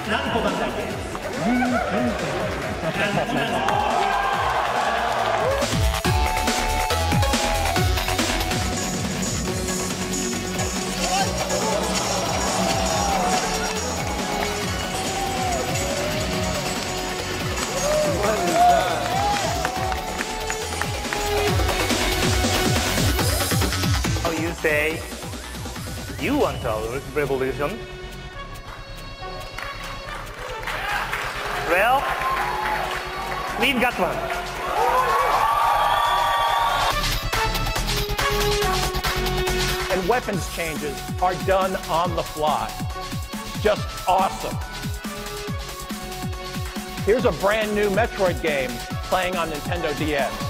何個団体です。You say you want a revolution? Well, we've got one. And weapons changes are done on the fly. Just awesome. Here's a brand new Metroid game playing on Nintendo DS.